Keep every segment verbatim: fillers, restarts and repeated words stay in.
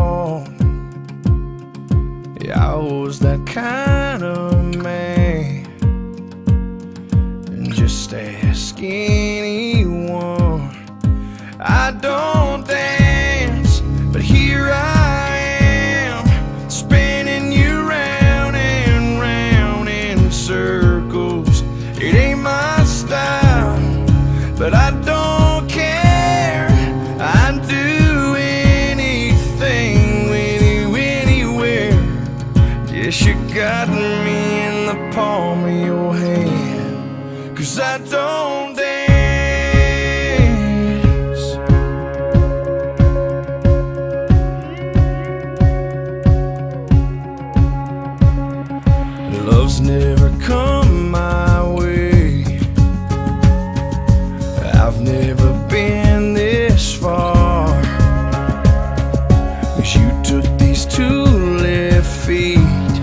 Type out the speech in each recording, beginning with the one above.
on. Yeah, I was that kind of man, and just ask anyone. I don't dance, but here I am, spinning you round and round in circles. It ain't my style, but I don't care. I'd do anything with you anywhere. Yes, you got me in the palm of your hand, 'cause I don't dance. Love's never come my way. I've never been this far, 'cause you took these two left feet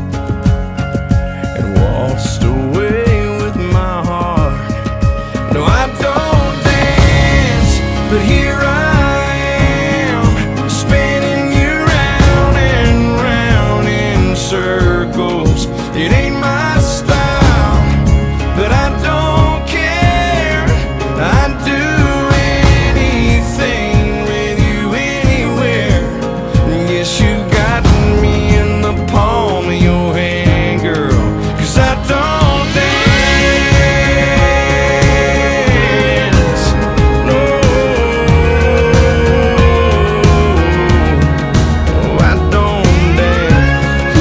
and waltzed away with my heart. No, I don't dance, but here I am, spinning you round and round in circles. It ain't my style, but I don't care. I'd do anything with you anywhere. Yes, you got me in the palm of your hand, girl, 'cause I don't dance. No, I don't dance.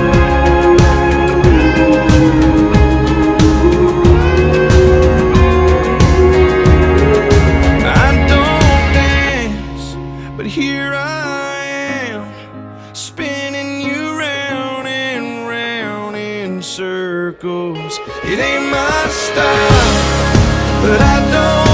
I don't dance, but here I am, spinning you round and round in circles. It ain't my style, but I don't